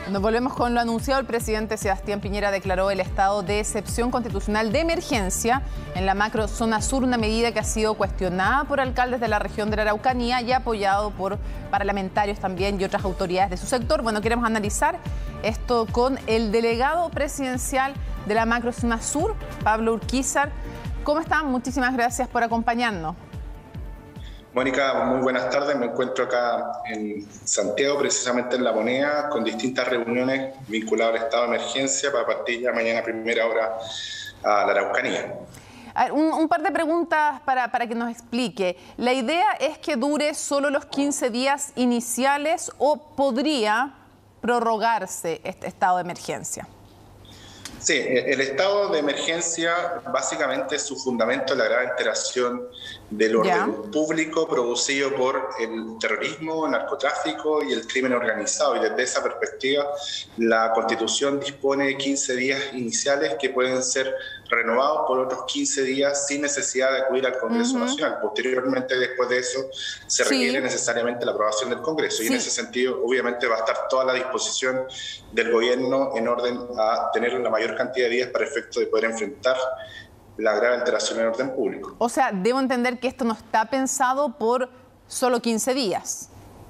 Nos volvemos con lo anunciado. El presidente Sebastián Piñera declaró el estado de excepción constitucional de emergencia en la macrozona sur, una medida que ha sido cuestionada por alcaldes de la región de la Araucanía y apoyado por parlamentarios también y otras autoridades de su sector. Bueno, queremos analizar esto con el delegado presidencial de la macrozona sur, Pablo Urquizar. ¿Cómo están? Muchísimas gracias por acompañarnos. Mónica, muy buenas tardes. Me encuentro acá en Santiago, precisamente en La Moneda, con distintas reuniones vinculadas al estado de emergencia para partir ya mañana a primera hora a la Araucanía. A ver, un par de preguntas para que nos explique. ¿La idea es que dure solo los 15 días iniciales o podría prorrogarse este estado de emergencia? Sí, el estado de emergencia básicamente su fundamento es la grave alteración del orden público producido por el terrorismo, el narcotráfico y el crimen organizado. Y desde esa perspectiva, la Constitución dispone de 15 días iniciales que pueden ser renovados por otros 15 días sin necesidad de acudir al Congreso Nacional. Posteriormente, después de eso, se requiere necesariamente la aprobación del Congreso. Y en ese sentido, obviamente, va a estar toda la disposición del gobierno en orden a tener la mayor cantidad de días para efecto de poder enfrentar la grave alteración del orden público. O sea, debo entender que esto no está pensado por solo 15 días.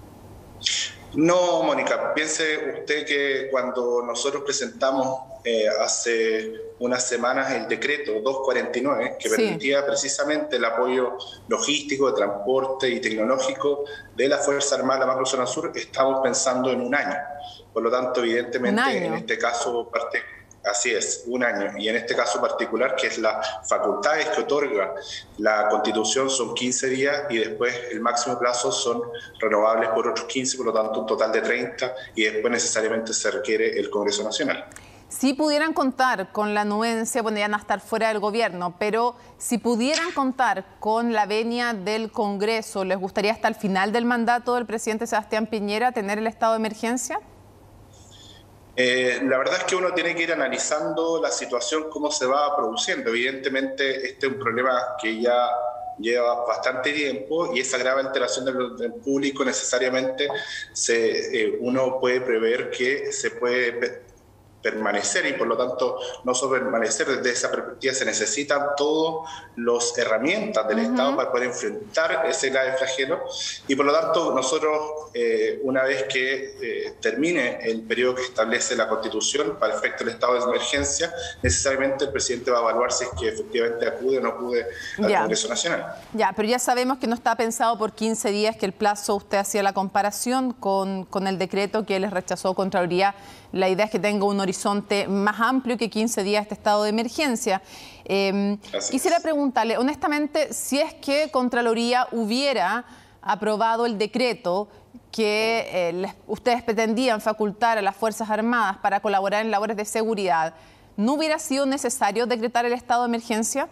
No, Mónica, piense usted que cuando nosotros presentamos hace unas semanas el decreto 249, que permitía precisamente el apoyo logístico, de transporte y tecnológico de la Fuerza Armada de la macrozona sur, estamos pensando en un año. Por lo tanto, evidentemente, en este caso así es, un año. Y en este caso particular, que es las facultades que otorga la Constitución, son 15 días y después el máximo plazo son renovables por otros 15, por lo tanto un total de 30 y después necesariamente se requiere el Congreso Nacional. Si pudieran contar con la anuencia, podrían estar fuera del gobierno, pero si pudieran contar con la venia del Congreso, ¿les gustaría hasta el final del mandato del presidente Sebastián Piñera tener el estado de emergencia? La verdad es que uno tiene que ir analizando la situación, cómo se va produciendo. Evidentemente, este es un problema que ya lleva bastante tiempo y esa grave alteración del orden público necesariamente uno puede prever que se puede permanecer y por lo tanto no solo permanecer. Desde esa perspectiva se necesitan todas las herramientas del Estado para poder enfrentar ese grave flagelo y por lo tanto nosotros una vez que termine el periodo que establece la Constitución para efecto del estado de emergencia, necesariamente el presidente va a evaluar si es que efectivamente acude o no acude al Congreso Nacional. Pero ya sabemos que no está pensado por 15 días, que el plazo, usted hacía la comparación con el decreto que les rechazó Contraloría. La idea es que tenga un horizonte más amplio que 15 días este estado de emergencia. Quisiera preguntarle, honestamente, si es que Contraloría hubiera aprobado el decreto que ustedes pretendían facultar a las Fuerzas Armadas para colaborar en labores de seguridad, ¿no hubiera sido necesario decretar el estado de emergencia?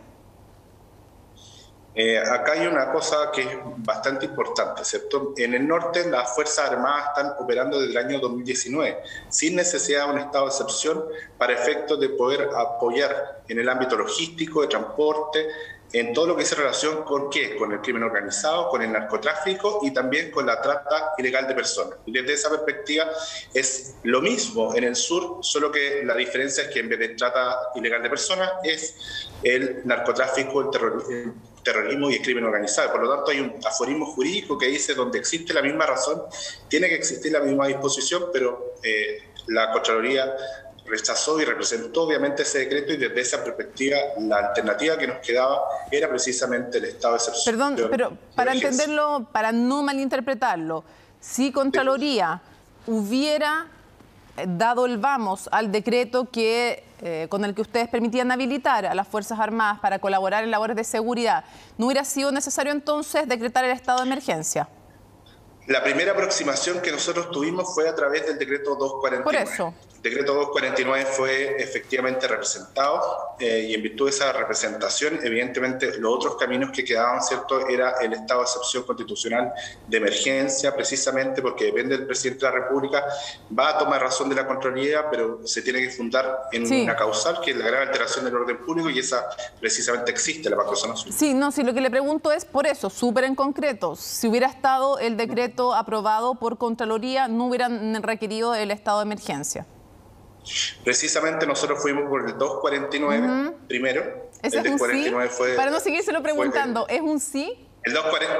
Acá hay una cosa que es bastante importante, ¿cierto? En el norte las Fuerzas Armadas están operando desde el año 2019, sin necesidad de un estado de excepción para efectos de poder apoyar en el ámbito logístico, de transporte, en todo lo que se relaciona con ¿qué? Con el crimen organizado, con el narcotráfico y también con la trata ilegal de personas. Y desde esa perspectiva es lo mismo en el sur, solo que la diferencia es que en vez de trata ilegal de personas es el narcotráfico, el terrorismo y el crimen organizado. Por lo tanto, hay un aforismo jurídico que dice donde existe la misma razón, tiene que existir la misma disposición, pero la Contraloría rechazó y representó obviamente ese decreto y desde esa perspectiva la alternativa que nos quedaba era precisamente el estado de excepción. Perdón, pero para entenderlo, para no malinterpretarlo, si Contraloría hubiera dado el vamos al decreto con el que ustedes permitían habilitar a las Fuerzas Armadas para colaborar en labores de seguridad, ¿no hubiera sido necesario entonces decretar el estado de emergencia? La primera aproximación que nosotros tuvimos fue a través del decreto 249. Por eso. El decreto 249 fue efectivamente representado y en virtud de esa representación, evidentemente los otros caminos que quedaban, ¿cierto?, era el estado de excepción constitucional de emergencia, precisamente porque depende del presidente de la República, va a tomar razón de la Contraloría, pero se tiene que fundar en una causal, que es la grave alteración del orden público, y esa precisamente existe, la macrozona sur. Sí, no, si lo que le pregunto es por eso, súper en concreto, si hubiera estado el decreto decreto aprobado por Contraloría no hubieran requerido el estado de emergencia? Precisamente nosotros fuimos por el 249 primero. ¿Ese el es un 49 sí? fue, para no seguírselo preguntando, ¿es un sí? El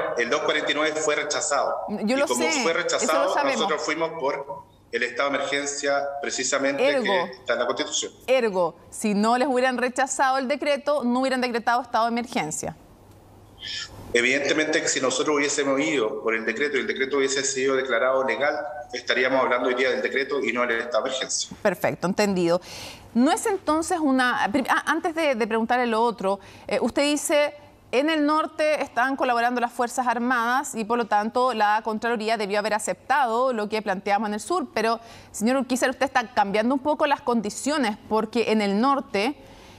249 fue rechazado. Yo lo como sé, fue eso rechazado, lo sabemos. nosotros fuimos por el estado de emergencia precisamente que está en la Constitución. Ergo, si no les hubieran rechazado el decreto, no hubieran decretado estado de emergencia. Evidentemente que si nosotros hubiésemos ido por el decreto y el decreto hubiese sido declarado legal, estaríamos hablando hoy día del decreto y no del estado de emergencia. Perfecto, entendido. ¿No es entonces una... Antes de preguntarle lo otro, usted dice... En el norte están colaborando las Fuerzas Armadas y, por lo tanto, la Contraloría debió haber aceptado lo que planteamos en el sur. Pero, señor Urquizar, usted está cambiando un poco las condiciones porque en el norte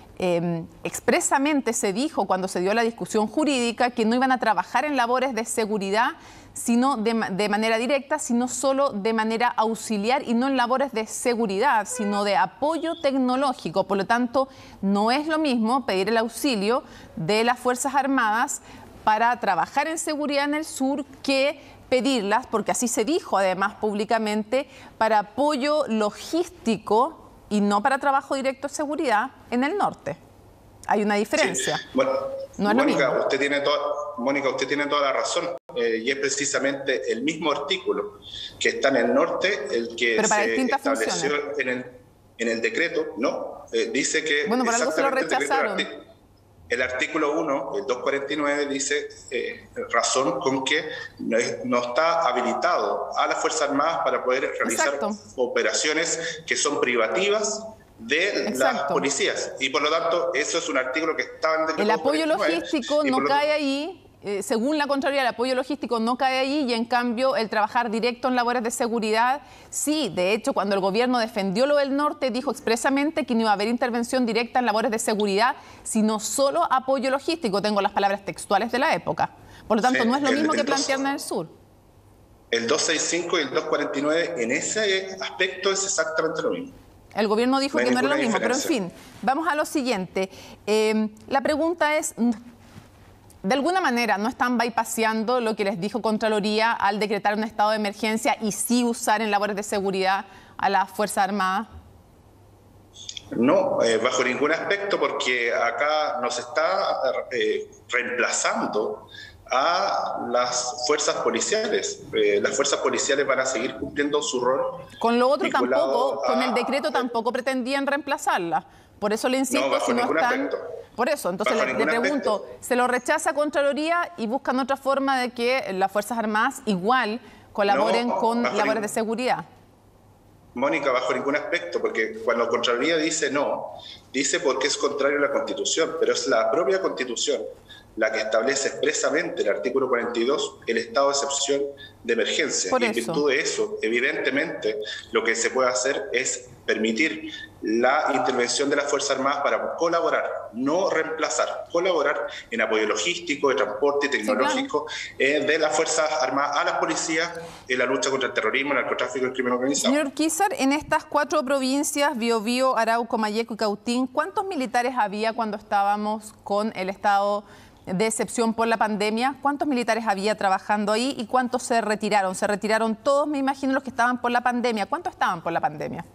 expresamente se dijo, cuando se dio la discusión jurídica, que no iban a trabajar en labores de seguridad sino de manera directa, sino solo de manera auxiliar y no en labores de seguridad, sino de apoyo tecnológico. Por lo tanto, no es lo mismo pedir el auxilio de las Fuerzas Armadas para trabajar en seguridad en el sur que pedirlas, porque así se dijo además públicamente, para apoyo logístico y no para trabajo directo de seguridad en el norte. Hay una diferencia. Sí. Bueno, no es Mónica, lo mismo. usted tiene toda la razón. Y es precisamente el mismo artículo que está en el norte el que se estableció en el decreto, ¿no? Dice que... Bueno, por algo se lo rechazaron. El artículo 1, el 249, dice razón con que no está habilitado a las Fuerzas Armadas para poder realizar operaciones que son privativas de las policías. Y por lo tanto, eso es un artículo que está en el decreto. El apoyo logístico no cae ahí. Según la Contraloría, el apoyo logístico no cae ahí y, en cambio, el trabajar directo en labores de seguridad, sí. De hecho, cuando el gobierno defendió lo del norte, dijo expresamente que no iba a haber intervención directa en labores de seguridad, sino solo apoyo logístico. Tengo las palabras textuales de la época. Por lo tanto, no es lo mismo que plantearon en el sur. El 265 y el 249, en ese aspecto, es exactamente lo mismo. El gobierno dijo que no era lo mismo, pero en fin, vamos a lo siguiente. La pregunta es... De alguna manera, ¿no están bypaseando lo que les dijo Contraloría al decretar un estado de emergencia y sí usar en labores de seguridad a las Fuerzas Armadas? No, bajo ningún aspecto, porque acá nos está reemplazando a las fuerzas policiales. Las fuerzas policiales van a seguir cumpliendo su rol. Con lo otro tampoco, con el decreto tampoco pretendían reemplazarla. Por eso le insisto, no, si no están... Aspecto. Por eso, entonces le pregunto, ¿se lo rechaza Contraloría y buscan otra forma de que las Fuerzas Armadas igual colaboren con labores de seguridad? Mónica, bajo ningún aspecto, porque cuando Contraloría dice no, dice porque es contrario a la Constitución, pero es la propia Constitución la que establece expresamente el artículo 42, el estado de excepción de emergencia. Y en virtud de eso, evidentemente, lo que se puede hacer es permitir la intervención de las Fuerzas Armadas para colaborar, no reemplazar, colaborar en apoyo logístico, de transporte y tecnológico de las Fuerzas Armadas a las policías en la lucha contra el terrorismo, el narcotráfico y el crimen organizado. Señor Urquizar, en estas 4 provincias, Biobío, Arauco, Malleco y Cautín, ¿cuántos militares había cuando estábamos con el estado de excepción por la pandemia? ¿Cuántos militares había trabajando ahí y cuántos se retiraron? Se retiraron todos, me imagino, los que estaban por la pandemia. ¿Cuántos estaban por la pandemia?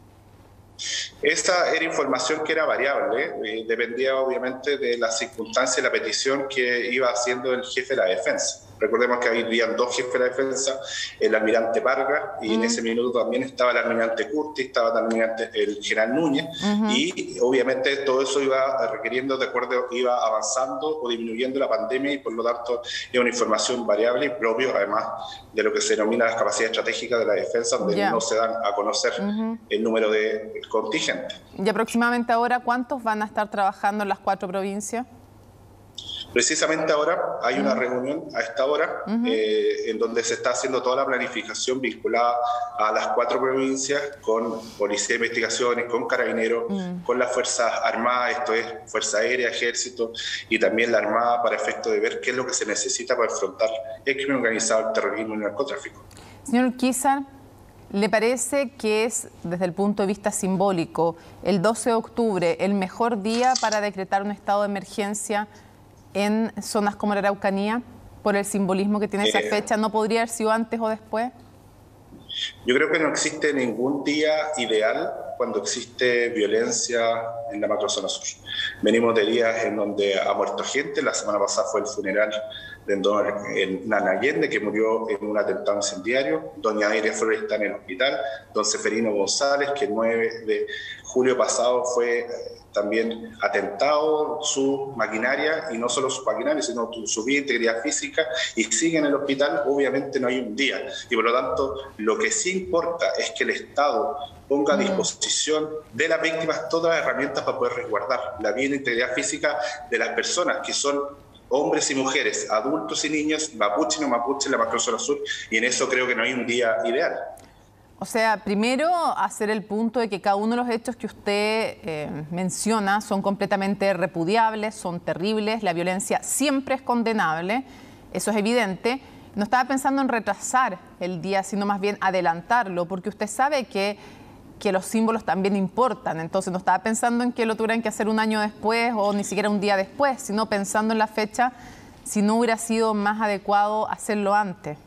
Esa era información que era variable, dependía obviamente de la circunstancia y la petición que iba haciendo el jefe de la defensa. Recordemos que habían 2 jefes de la defensa, el almirante Vargas, y en ese minuto también estaba el almirante Curtis, estaba el general Núñez, y obviamente todo eso iba requiriendo, de acuerdo, iba avanzando o disminuyendo la pandemia, y por lo tanto es una información variable y propio, además de lo que se denomina las capacidades estratégicas de la defensa, donde no se dan a conocer el número de contingentes. ¿Y aproximadamente ahora cuántos van a estar trabajando en las 4 provincias? Precisamente ahora hay una reunión a esta hora en donde se está haciendo toda la planificación vinculada a las 4 provincias con Policía de Investigaciones, con Carabineros, con las Fuerzas Armadas, esto es Fuerza Aérea, Ejército y también la Armada, para efecto de ver qué es lo que se necesita para enfrentar el crimen organizado, el terrorismo y el narcotráfico. Señor Urquizar, ¿le parece que es, desde el punto de vista simbólico, el 12 de octubre el mejor día para decretar un estado de emergencia en zonas como la Araucanía? por el simbolismo que tiene esa fecha, ¿no podría haber sido antes o después? Yo creo que no existe ningún día ideal cuando existe violencia en la macrozona sur. Venimos de días en donde ha muerto gente. La semana pasada fue el funeral de Nana Allende, que murió en un atentado incendiario. Doña Iria Flores está en el hospital. Don Seferino González, que el 9 de julio pasado fue también atentado su maquinaria, y no solo su maquinaria, sino su vida, integridad física, y sigue en el hospital. Obviamente no hay un día, y por lo tanto lo que sí importa es que el Estado ponga a disposición de las víctimas todas las herramientas para poder resguardar la vida e integridad física de las personas, que son hombres y mujeres, adultos y niños, mapuche y no mapuche en la macrozona sur, y en eso creo que no hay un día ideal. O sea, primero hacer el punto de que cada uno de los hechos que usted menciona son completamente repudiables, son terribles, la violencia siempre es condenable, eso es evidente. No estaba pensando en retrasar el día, sino más bien adelantarlo, porque usted sabe que los símbolos también importan. Entonces no estaba pensando en que lo tuvieran que hacer un año después o ni siquiera un día después, sino pensando en la fecha, si no hubiera sido más adecuado hacerlo antes.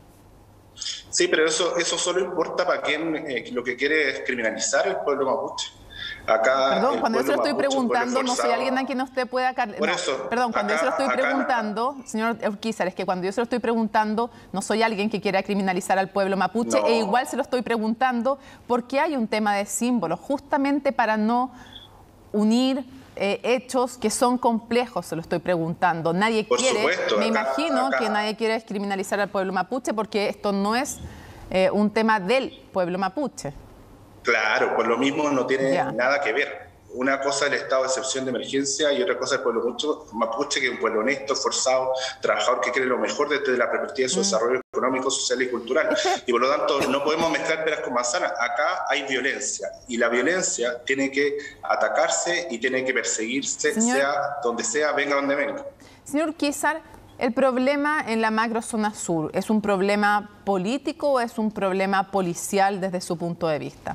Sí, pero eso solo importa para quien lo que quiere es criminalizar el pueblo mapuche. Acá, perdón, cuando yo se lo estoy preguntando, no soy alguien a quien usted pueda... Perdón, cuando yo se lo estoy preguntando, señor Urquizar, es que cuando yo se lo estoy preguntando, no soy alguien que quiera criminalizar al pueblo mapuche, e igual se lo estoy preguntando porque hay un tema de símbolos, justamente para no unir hechos que son complejos, se lo estoy preguntando. Nadie quiere, supuesto, me imagino que nadie quiere criminalizar al pueblo mapuche, porque esto no es un tema del pueblo mapuche. Claro, por lo mismo no tiene nada que ver. Una cosa es el estado de excepción de emergencia y otra cosa es el pueblo mapuche, que es un pueblo honesto, esforzado, trabajador, que quiere lo mejor desde la perspectiva de su desarrollo económico, social y cultural. Y por lo tanto no podemos mezclar peras con manzanas. Acá hay violencia y la violencia tiene que atacarse y tiene que perseguirse, sea donde sea, venga donde venga. Señor Urquizar, ¿el problema en la macrozona sur es un problema político o es un problema policial desde su punto de vista?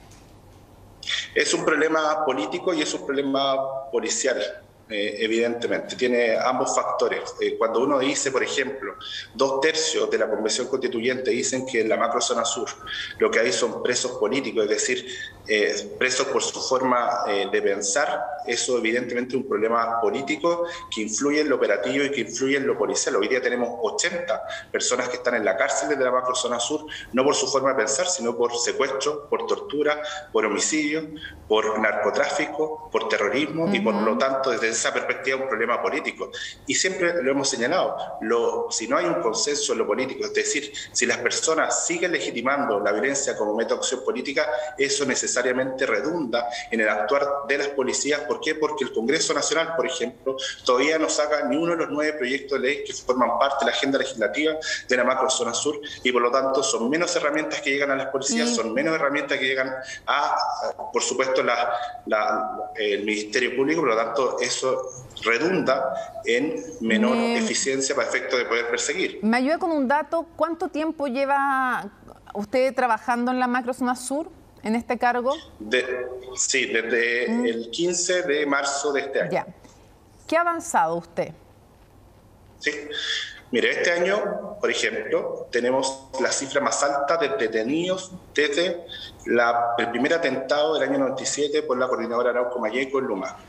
Es un problema político y es un problema policial, evidentemente. Tiene ambos factores. Cuando uno dice, por ejemplo, 2/3 de la Convención Constituyente dicen que en la macrozona sur lo que hay son presos políticos, es decir, presos por su forma de pensar, eso evidentemente es un problema político que influye en lo operativo y que influye en lo policial. Hoy día tenemos 80 personas que están en la cárcel de la macrozona sur, no por su forma de pensar, sino por secuestro, por tortura, por homicidio, por narcotráfico, por terrorismo, y por lo tanto desde esa perspectiva un problema político. Y siempre lo hemos señalado, si no hay un consenso en lo político, es decir, si las personas siguen legitimando la violencia como método de acción política, eso necesariamente redunda en el actuar de las policías. ¿Por qué? Porque el Congreso Nacional, por ejemplo, todavía no saca ni uno de los 9 proyectos de ley que forman parte de la agenda legislativa de la macrozona sur, y por lo tanto son menos herramientas que llegan a las policías, son menos herramientas que llegan a, por supuesto, el Ministerio Público. Por lo tanto, eso redunda en menor eficiencia para efectos de poder perseguir. ¿Me ayuda con un dato? ¿Cuánto tiempo lleva usted trabajando en la macrozona sur, en este cargo? Sí, desde el 15 de marzo de este año. Ya. ¿Qué ha avanzado usted? Sí. Mire, este año, por ejemplo, tenemos la cifra más alta de detenidos desde el primer atentado del año 97 por la coordinadora Arauco Mayeco en Luma.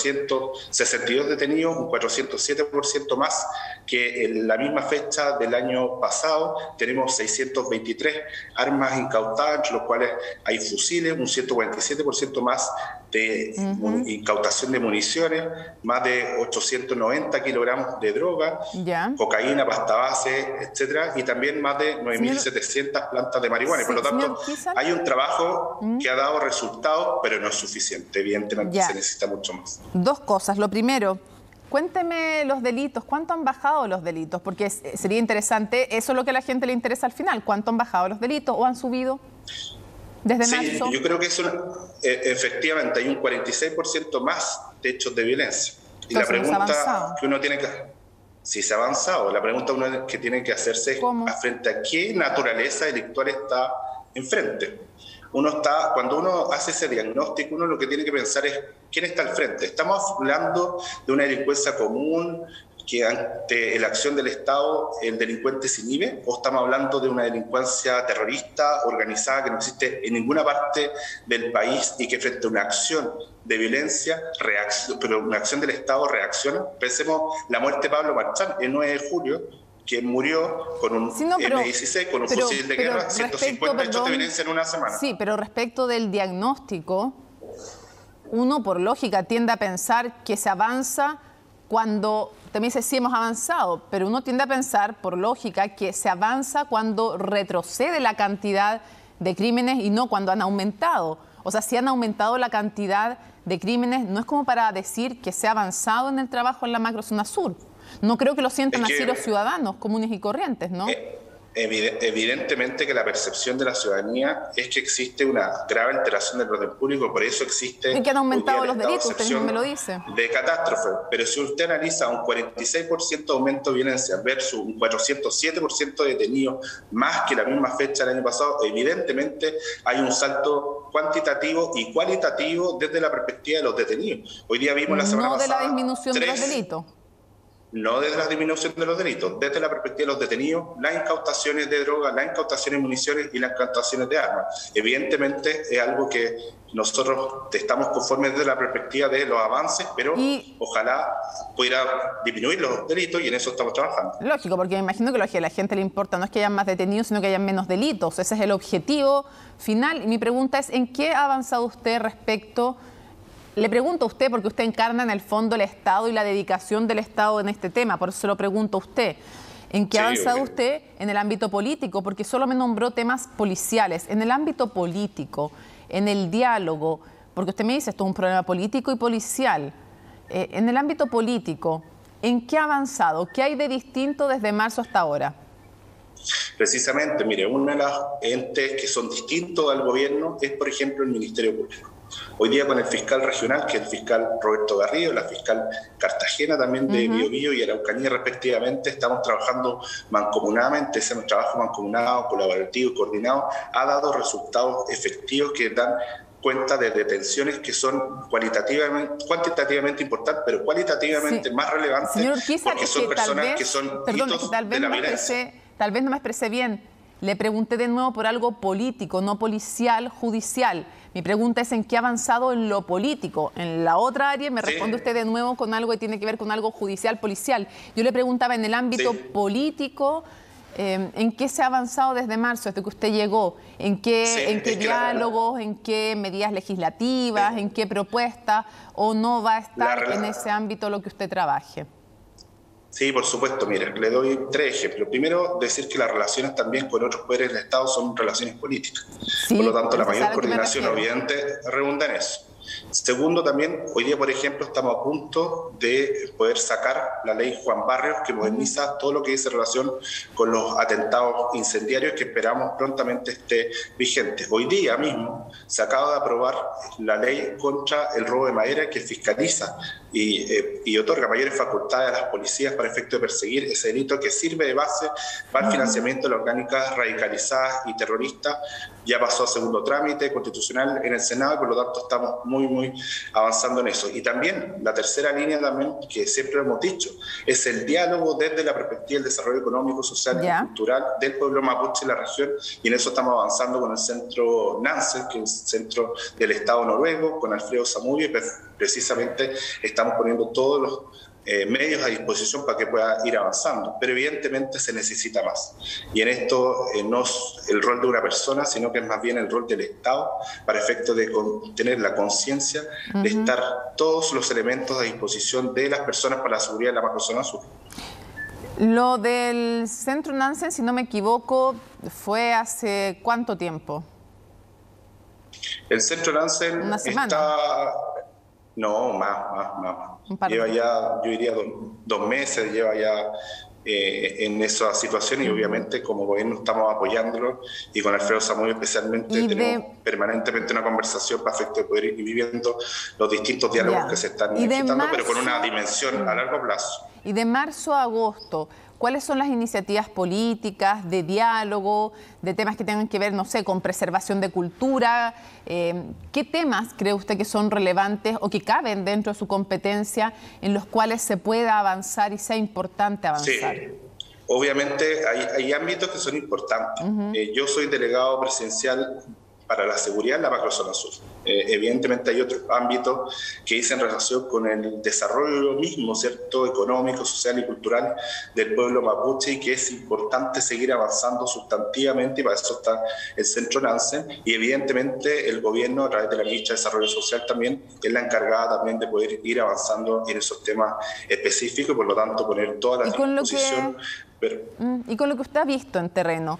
462 detenidos, un 407% más que en la misma fecha del año pasado. Tenemos 623 armas incautadas, entre los cuales hay fusiles, un 147% más de incautación de municiones, más de 890 kilogramos de droga, cocaína, pasta base, etcétera, y también más de 9.700 plantas de marihuana. Y por lo tanto, hay un trabajo que ha dado resultados, pero no es suficiente. Evidentemente se necesita mucho más. Dos cosas. Lo primero, cuénteme los delitos. ¿Cuánto han bajado los delitos? Porque sería interesante, eso es lo que a la gente le interesa al final. ¿Cuánto han bajado los delitos o han subido desde marzo? Yo creo que efectivamente hay un 46% más de hechos de violencia. Y la pregunta que uno tiene que... Sí, se ha avanzado. La pregunta que tiene que hacerse es frente a qué naturaleza delictual está enfrente. Cuando uno hace ese diagnóstico, uno lo que tiene que pensar es quién está al frente. ¿Estamos hablando de una delincuencia común que ante la acción del Estado el delincuente se inhibe, o estamos hablando de una delincuencia terrorista organizada que no existe en ninguna parte del país y que frente a una acción de violencia, pero una acción del Estado reacciona? Pensemos la muerte de Pablo Marchán el 9 de julio, que murió con un M16, con un fusil de guerra, 150 hechos de violencia en una semana. Sí, pero respecto del diagnóstico, uno por lógica tiende a pensar que se avanza cuando, usted me dice sí hemos avanzado, pero uno tiende a pensar por lógica que se avanza cuando retrocede la cantidad de crímenes y no cuando han aumentado. O sea, si han aumentado la cantidad de crímenes, no es como para decir que se ha avanzado en el trabajo en la macrozona sur. No creo que lo sientan así los ciudadanos comunes y corrientes, ¿no? Evidentemente que la percepción de la ciudadanía es que existe una grave alteración del orden público, por eso existe... Y que han aumentado los delitos, usted mismo me lo dice. De catástrofe, pero si usted analiza un 46% de aumento de violencia versus un 407% de detenidos, más que la misma fecha del año pasado, evidentemente hay un salto cuantitativo y cualitativo desde la perspectiva de los detenidos. Hoy día vimos la semana pasada... No de la disminución de los delitos. No desde la disminución de los delitos, desde la perspectiva de los detenidos, las incautaciones de drogas, las incautaciones de municiones y las incautaciones de armas. Evidentemente es algo que nosotros estamos conformes desde la perspectiva de los avances, pero ojalá pudiera disminuir los delitos y en eso estamos trabajando. Lógico, porque me imagino que lo que a la gente le importa no es que hayan más detenidos, sino que hayan menos delitos. Ese es el objetivo final. Y mi pregunta es, ¿en qué ha avanzado usted respecto... Le pregunto a usted porque usted encarna en el fondo el Estado y la dedicación del Estado en este tema, por eso se lo pregunto a usted. ¿En qué ha avanzado usted en el ámbito político? Porque solo me nombró temas policiales. En el ámbito político, en el diálogo, porque usted me dice esto es un problema político y policial. En el ámbito político, ¿en qué ha avanzado? ¿Qué hay de distinto desde marzo hasta ahora? Precisamente, mire, uno de los entes que son distintos al gobierno es, por ejemplo, el Ministerio Público. Hoy día con el fiscal regional, que es el fiscal Roberto Garrido, la fiscal Cartagena también de Biobío y Araucanía respectivamente, estamos trabajando mancomunadamente. Ese trabajo mancomunado, colaborativo y coordinado ha dado resultados efectivos que dan cuenta de detenciones que son cuantitativamente importantes, pero cualitativamente más relevantes. Señor Urquiza, porque son personas que son hitos de la violencia. Tal vez no me expresé bien. Le pregunté de nuevo por algo político, no policial, judicial. Mi pregunta es en qué ha avanzado en lo político. En la otra área me responde usted de nuevo con algo que tiene que ver con algo judicial, policial. Yo le preguntaba en el ámbito político, ¿en qué se ha avanzado desde marzo, desde que usted llegó? ¿En qué diálogos, en qué medidas legislativas, en qué propuestas? ¿O no va a estar en ese ámbito lo que usted trabaje? Sí, por supuesto. Mire, le doy 3 ejemplos. Primero, decir que las relaciones también con otros poderes del Estado son relaciones políticas. Sí, por lo tanto, la mayor coordinación obviamente redunda en eso. Segundo, también, hoy día, por ejemplo, estamos a punto de poder sacar la ley Juan Barrios, que moderniza todo lo que dice relación con los atentados incendiarios, que esperamos prontamente esté vigente. Hoy día mismo se acaba de aprobar la ley contra el robo de madera, que fiscaliza y otorga mayores facultades a las policías para efecto de perseguir ese delito, que sirve de base para el financiamiento de las orgánicas radicalizadas y terroristas. Ya pasó a segundo trámite constitucional en el Senado y por lo tanto estamos muy avanzando en eso. Y también la tercera línea también, que siempre hemos dicho, es el diálogo desde la perspectiva del desarrollo económico, social y cultural del pueblo mapuche y la región, y en eso estamos avanzando con el centro Nansen, que es el centro del Estado noruego, con Alfredo Zamudio, y precisamente estamos poniendo todos los medios a disposición para que pueda ir avanzando, pero evidentemente se necesita más. Y en esto no es el rol de una persona, sino que es más bien el rol del Estado, para efecto de tener la conciencia de estar todos los elementos a disposición de las personas para la seguridad de la macrozona sur. Lo del centro Nansen, si no me equivoco, ¿fue hace cuánto tiempo? El centro Nansen ¿Una semana? está... No, más. Lleva ya, yo diría, 2 meses, lleva ya en esa situación, y obviamente como gobierno estamos apoyándolo, y con Alfredo Zamudio especialmente tenemos permanentemente una conversación para efecto de poder ir viviendo los distintos diálogos que se están necesitando, pero con una dimensión a largo plazo. Y de marzo a agosto, ¿cuáles son las iniciativas políticas, de diálogo, de temas que tengan que ver, no sé, con preservación de cultura? ¿Qué temas cree usted que son relevantes o que caben dentro de su competencia en los cuales se pueda avanzar y sea importante avanzar? Sí. Obviamente hay ámbitos que son importantes. Yo soy delegado presidencial para la seguridad en la macrozona sur. Evidentemente hay otros ámbitos que dicen relación con el desarrollo mismo, ¿cierto?, económico, social y cultural del pueblo mapuche, y que es importante seguir avanzando sustantivamente, y para eso está el Centro Nansen, y evidentemente el gobierno a través de la Ministra de Desarrollo Social también es la encargada también de poder ir avanzando en esos temas específicos, y por lo tanto poner toda la disposición. Y con lo que usted ha visto en terreno,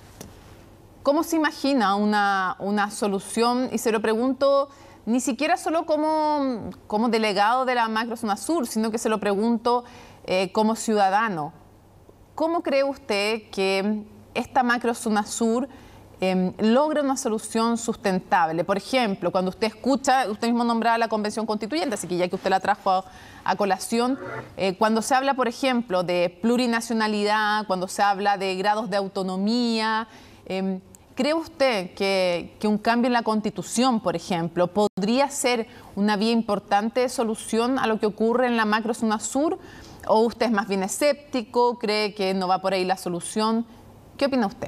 ¿cómo se imagina una solución? Y se lo pregunto ni siquiera solo como delegado de la macrozona sur, sino que se lo pregunto como ciudadano. ¿Cómo cree usted que esta macrozona sur logra una solución sustentable? Por ejemplo, cuando usted escucha, usted mismo nombraba la Convención Constituyente, así que ya que usted la trajo a colación, cuando se habla, por ejemplo, de plurinacionalidad, cuando se habla de grados de autonomía, ¿cree usted que un cambio en la Constitución, por ejemplo, podría ser una vía importante de solución a lo que ocurre en la macrozona sur? ¿O usted es más bien escéptico, cree que no va por ahí la solución? ¿Qué opina usted?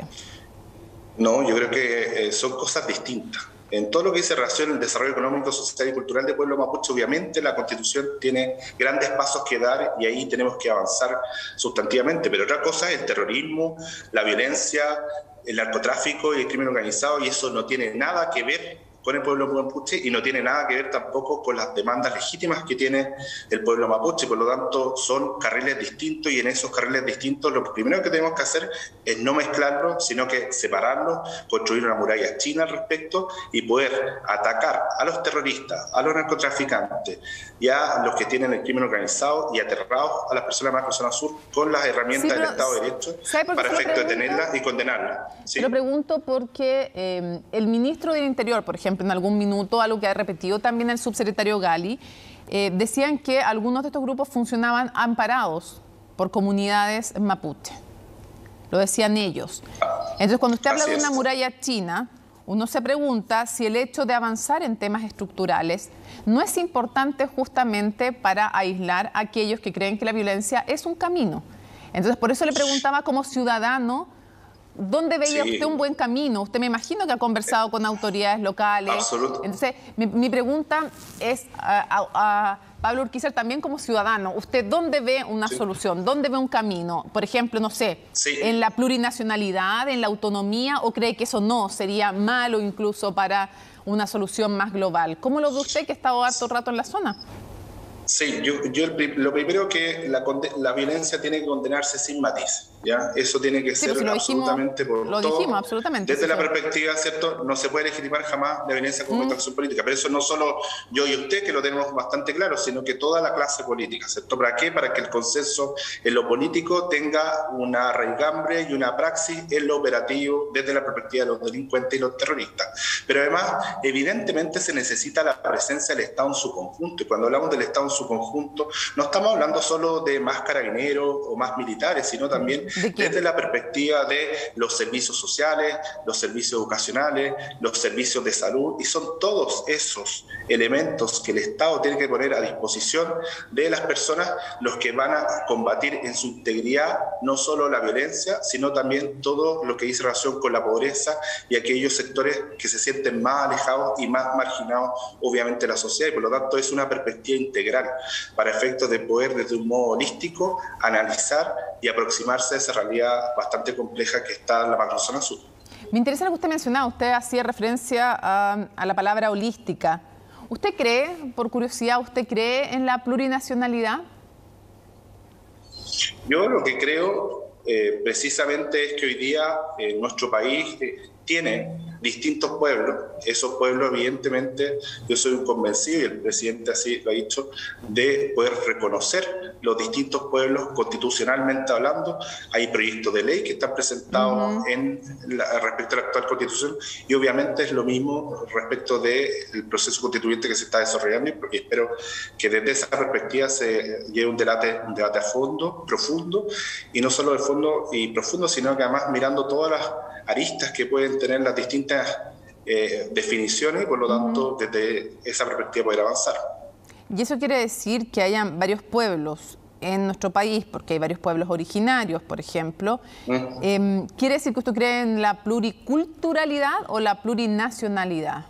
No, yo creo que son cosas distintas. En todo lo que dice relación al desarrollo económico, social y cultural del pueblo mapuche, obviamente la Constitución tiene grandes pasos que dar y ahí tenemos que avanzar sustantivamente. Pero otra cosa es el terrorismo, la violencia, el narcotráfico y el crimen organizado, y eso no tiene nada que ver con el pueblo mapuche y no tiene nada que ver tampoco con las demandas legítimas que tiene el pueblo mapuche. Por lo tanto, son carriles distintos, y en esos carriles distintos lo primero que tenemos que hacer es no mezclarlos, sino que separarlos, construir una muralla china al respecto y poder atacar a los terroristas, a los narcotraficantes y a los que tienen el crimen organizado y aterrados a las personas de la macrozona sur con las herramientas del Estado de Derecho para efecto de detenerlas y condenarlas. ¿Sí? Lo pregunto porque el ministro del Interior, por ejemplo, en algún minuto, algo que ha repetido también el subsecretario Gali, decían que algunos de estos grupos funcionaban amparados por comunidades mapuche. Lo decían ellos. Entonces, cuando usted habla de una muralla china, uno se pregunta si el hecho de avanzar en temas estructurales no es importante justamente para aislar a aquellos que creen que la violencia es un camino. Entonces, por eso le preguntaba como ciudadano, ¿dónde veía usted un buen camino? Usted, me imagino que ha conversado con autoridades locales. Absolutamente. Entonces, mi pregunta es a Pablo Urquiza también como ciudadano. ¿Usted dónde ve una solución? ¿Dónde ve un camino? Por ejemplo, no sé, ¿en la plurinacionalidad, en la autonomía? ¿O cree que eso no sería malo incluso para una solución más global? ¿Cómo lo ve usted, que ha estado harto rato en la zona? Sí, lo primero que la violencia tiene que condenarse sin matiz, ¿ya? Eso tiene que ser absolutamente por todo. Lo dijimos, absolutamente. Desde la perspectiva, ¿cierto? No se puede legitimar jamás la violencia como acción política, pero eso no solo yo y usted, que lo tenemos bastante claro, sino que toda la clase política, ¿cierto? ¿Para qué? Para que el consenso en lo político tenga una raigambre y una praxis en lo operativo desde la perspectiva de los delincuentes y los terroristas. Pero además, evidentemente se necesita la presencia del Estado en su conjunto, y cuando hablamos del Estado en su conjunto, no estamos hablando solo de más carabineros o más militares, sino también desde la perspectiva de los servicios sociales, los servicios educacionales, los servicios de salud, y son todos esos elementos que el Estado tiene que poner a disposición de las personas los que van a combatir en su integridad no solo la violencia, sino también todo lo que dice relación con la pobreza y aquellos sectores que se sienten más alejados y más marginados, obviamente, de la sociedad, y por lo tanto es una perspectiva integral para efectos de poder, desde un modo holístico, analizar y aproximarse a esa realidad bastante compleja que está en la macrozona sur. Me interesa lo que usted mencionaba, usted hacía referencia a la palabra holística. ¿Usted cree, por curiosidad, usted cree en la plurinacionalidad? Yo lo que creo precisamente es que hoy día en nuestro país tiene distintos pueblos. Esos pueblos, evidentemente, yo soy un convencido, y el presidente así lo ha dicho, de poder reconocer los distintos pueblos constitucionalmente hablando. Hay proyectos de ley que están presentados respecto a la actual constitución, y obviamente es lo mismo respecto del proceso constituyente que se está desarrollando, y espero que desde esa perspectiva se lleve un debate a fondo, profundo, y no solo de fondo y profundo, sino que además mirando todas las aristas que pueden tener las distintas definiciones, y por lo tanto desde esa perspectiva poder avanzar. Y eso quiere decir que hayan varios pueblos en nuestro país, porque hay varios pueblos originarios, por ejemplo. ¿Quiere decir que usted cree en la pluriculturalidad o la plurinacionalidad?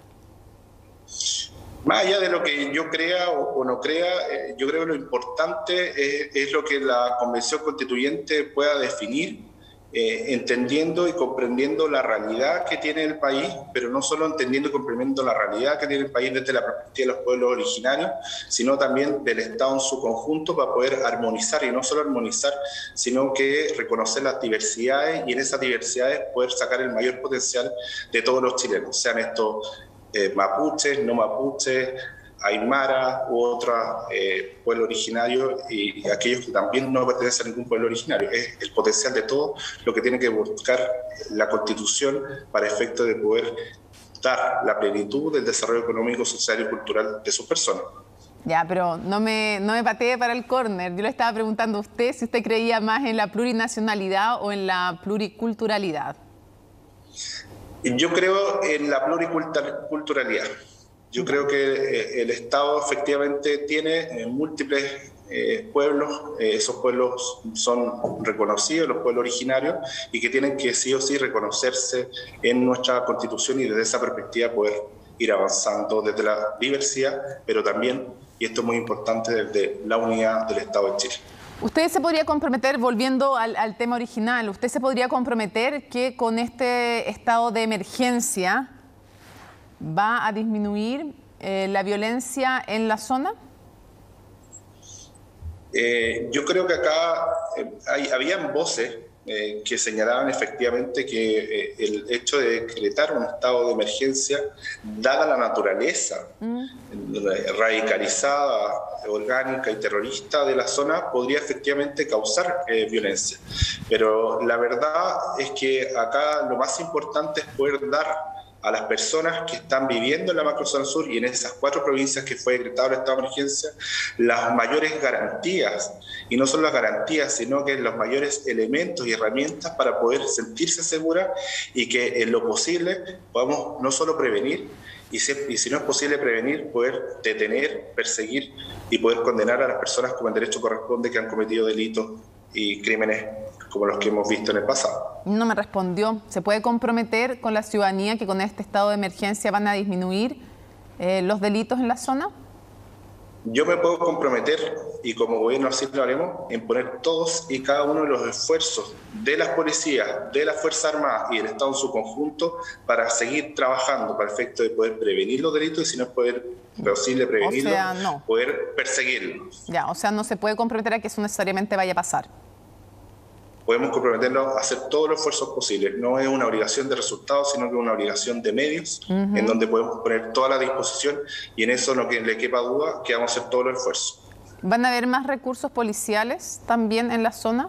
Más allá de lo que yo crea o no crea, yo creo que lo importante es lo que la Convención Constituyente pueda definir, entendiendo y comprendiendo la realidad que tiene el país, pero no solo entendiendo y comprendiendo la realidad que tiene el país desde la perspectiva de los pueblos originarios, sino también del Estado en su conjunto, para poder armonizar, y no solo armonizar, sino que reconocer las diversidades, y en esas diversidades poder sacar el mayor potencial de todos los chilenos, sean estos mapuches, no mapuches, aymara u otros pueblos originarios, y aquellos que también no pertenecen a ningún pueblo originario. Es el potencial de todo lo que tiene que buscar la Constitución para efecto de poder dar la plenitud del desarrollo económico, social y cultural de sus personas. Ya, pero no me patee para el córner. Yo le estaba preguntando a usted si usted creía más en la plurinacionalidad o en la pluriculturalidad. Yo creo en la pluriculturalidad. Yo creo que el Estado efectivamente tiene múltiples pueblos. Esos pueblos son reconocidos, los pueblos originarios, y que tienen que sí o sí reconocerse en nuestra Constitución, y desde esa perspectiva poder ir avanzando desde la diversidad, pero también, y esto es muy importante, desde la unidad del Estado de Chile. ¿Usted se podría comprometer, volviendo al tema original, usted se podría comprometer que con este estado de emergencia va a disminuir la violencia en la zona? Yo creo que acá habían voces que señalaban efectivamente que el hecho de decretar un estado de emergencia, dada la naturaleza radicalizada, orgánica y terrorista de la zona, podría efectivamente causar violencia. Pero la verdad es que acá lo más importante es poder dar a las personas que están viviendo en la macrozona sur y en esas 4 provincias que fue decretado el estado de emergencia las mayores garantías, y no solo las garantías, sino que los mayores elementos y herramientas para poder sentirse seguras, y que en lo posible podamos no solo prevenir, y si no es posible prevenir, poder detener, perseguir y poder condenar a las personas como el derecho corresponde, que han cometido delitos y crímenes como los que hemos visto en el pasado. No me respondió. ¿Se puede comprometer con la ciudadanía que con este estado de emergencia van a disminuir los delitos en la zona? Yo me puedo comprometer, y como gobierno así lo haremos, en poner todos y cada uno de los esfuerzos de las policías, de las Fuerzas Armadas y del Estado en su conjunto para seguir trabajando para el efecto de poder prevenir los delitos, y si no es posible prevenirlos, o sea, no. Poder perseguirlos. Ya, o sea, no se puede comprometer a que eso necesariamente vaya a pasar. Podemos comprometernos a hacer todos los esfuerzos posibles. No es una obligación de resultados, sino que es una obligación de medios, en donde podemos poner toda la disposición, y en eso no que le quepa duda que vamos a hacer todos los esfuerzos. ¿Van a haber más recursos policiales también en la zona?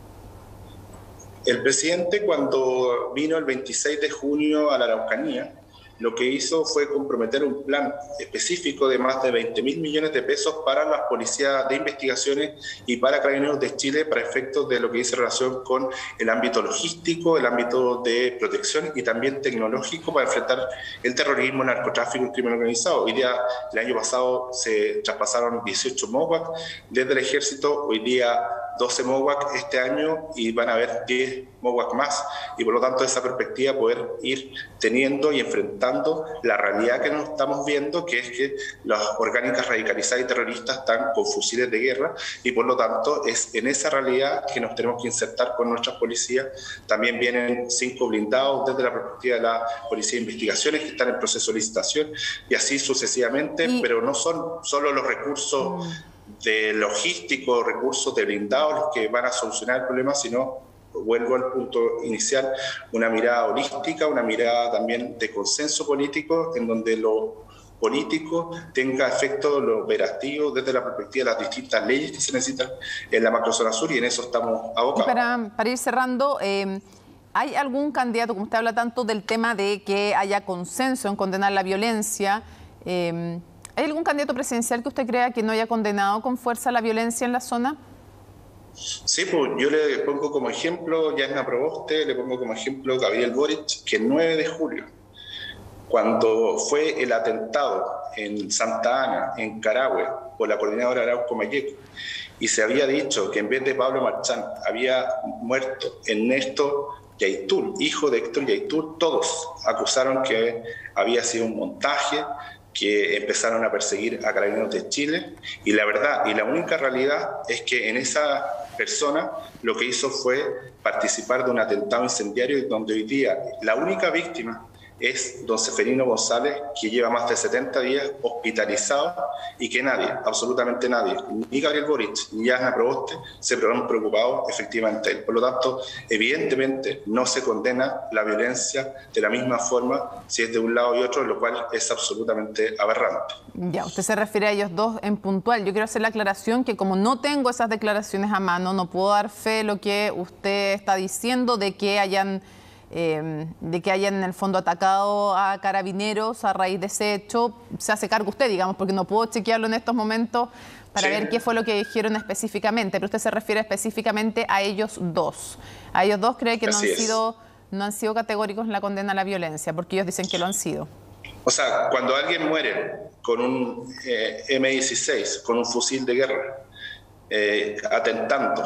El presidente, cuando vino el 26 de junio a la Araucanía, lo que hizo fue comprometer un plan específico de más de 20.000 millones de pesos para las policías de investigaciones y para Carabineros de Chile, para efectos de lo que dice relación con el ámbito logístico, el ámbito de protección y también tecnológico, para enfrentar el terrorismo, el narcotráfico y el crimen organizado. Hoy día, el año pasado se traspasaron 18 MOWAC desde el ejército, hoy día 12 MOWAC este año, y van a haber 10 MOWAC más, y por lo tanto esa perspectiva poder ir teniendo y enfrentando la realidad que nos estamos viendo, que es que las orgánicas radicalizadas y terroristas están con fusiles de guerra, y por lo tanto es en esa realidad que nos tenemos que insertar con nuestras policías. También vienen 5 blindados desde la perspectiva de la Policía de Investigaciones, que están en proceso de licitación, y así sucesivamente, pero no son solo los recursos de logístico, recursos de blindados los que van a solucionar el problema, sino vuelvo al punto inicial, una mirada holística, una mirada también de consenso político, en donde lo político tenga efecto lo operativo desde la perspectiva de las distintas leyes que se necesitan en la macrozona sur, y en eso estamos abocados. Para ir cerrando, ¿hay algún candidato, como usted habla tanto del tema de que haya consenso en condenar la violencia, ¿hay algún candidato presidencial que usted crea que no haya condenado con fuerza la violencia en la zona? Sí, pues yo le pongo como ejemplo Jasna Proboste, le pongo como ejemplo Gabriel Boric, que el 9 de julio, cuando fue el atentado en Santa Ana, en Carahue, por la coordinadora Arauco Mayeco, y se había dicho que en vez de Pablo Marchán había muerto Ernesto Yaitul, hijo de Héctor Yaitul, todos acusaron que había sido un montaje, que empezaron a perseguir a Carabineros de Chile, y la verdad y la única realidad es que en esa persona lo que hizo fue participar de un atentado incendiario, donde hoy día la única víctima es don Seferino González, que lleva más de 70 días hospitalizado, y que nadie, absolutamente nadie, ni Gabriel Boric ni Jasna Proboste, se han preocupado efectivamente de él. Por lo tanto, evidentemente no se condena la violencia de la misma forma si es de un lado y otro, lo cual es absolutamente aberrante. Ya, usted se refiere a ellos dos en puntual. Yo quiero hacer la aclaración que como no tengo esas declaraciones a mano, no puedo dar fe de lo que usted está diciendo de que hayan en el fondo atacado a Carabineros a raíz de ese hecho. Se hace cargo usted, digamos, porque no puedo chequearlo en estos momentos para ver qué fue lo que dijeron específicamente, pero usted se refiere específicamente a ellos dos. A ellos dos cree que no han sido categóricos en la condena a la violencia, porque ellos dicen que lo han sido. O sea, cuando alguien muere con un M16, con un fusil de guerra, atentando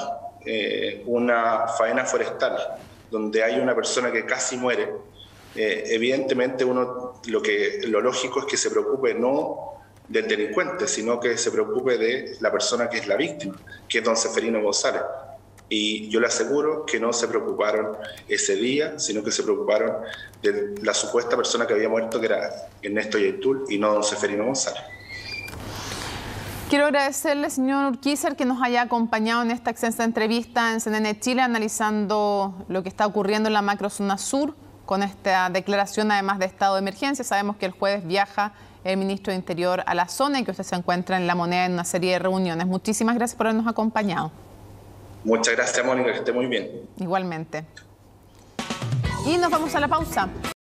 una faena forestal, donde hay una persona que casi muere, evidentemente lo lógico es que se preocupe no del delincuente, sino que se preocupe de la persona que es la víctima, que es don Seferino González. Y yo le aseguro que no se preocuparon ese día, sino que se preocuparon de la supuesta persona que había muerto, que era Ernesto Yaitul, y no don Seferino González. Quiero agradecerle, señor Urquizer, que nos haya acompañado en esta extensa entrevista en CNN Chile, analizando lo que está ocurriendo en la macrozona sur, con esta declaración además de estado de emergencia. Sabemos que el jueves viaja el ministro de Interior a la zona y que usted se encuentra en La Moneda en una serie de reuniones. Muchísimas gracias por habernos acompañado. Muchas gracias, Mónica, que esté muy bien. Igualmente. Y nos vamos a la pausa.